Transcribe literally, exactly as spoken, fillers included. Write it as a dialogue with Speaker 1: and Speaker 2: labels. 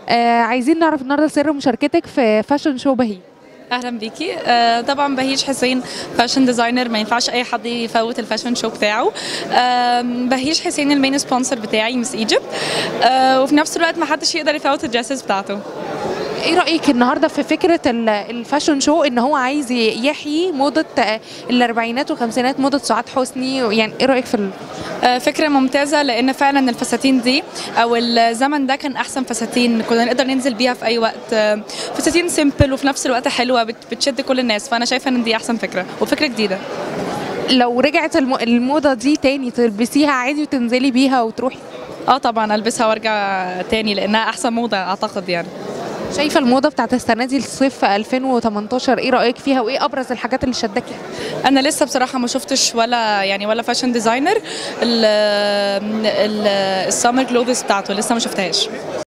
Speaker 1: آه عايزين نعرف النهارده سر مشاركتك في فاشن شو بهي.
Speaker 2: اهلا بيكي. آه طبعا بهيج حسين فاشن ديزاينر، ما ينفعش اي حد يفوت الفاشن شو بتاعه. آه بهيج حسين المين سبونسر بتاعي مس ايجيبت، آه وفي نفس الوقت ما حدش يقدر يفوت الدريسز بتاعته.
Speaker 1: ايه رايك النهارده في فكره الفاشن شو ان هو عايز يحيي موضه الاربعينات والخمسينات، موضه سعاد حسني؟ يعني ايه رايك في ال...
Speaker 2: آه فكره ممتازه، لان فعلا الفساتين دي او الزمن ده كان احسن فساتين كنا نقدر ننزل بيها في اي وقت. آه فساتين سيمبل وفي نفس الوقت حلوه بتشد كل الناس، فانا شايفه ان دي احسن فكره وفكره جديده.
Speaker 1: لو رجعت الموضه دي تاني تلبسيها عادي وتنزلي بيها وتروحي؟
Speaker 2: اه طبعا البسها وارجع تاني لانها احسن موضه اعتقد. يعني
Speaker 1: شايفه الموضه بتاعت السنه دي الصيف ألفين وتمنتاشر ايه رايك فيها، وايه ابرز الحاجات اللي شداكي؟
Speaker 2: انا لسه بصراحه ما شفتش ولا يعني ولا فاشن ديزاينر السمر كلوثز بتاعته، لسه ما شفتهاش.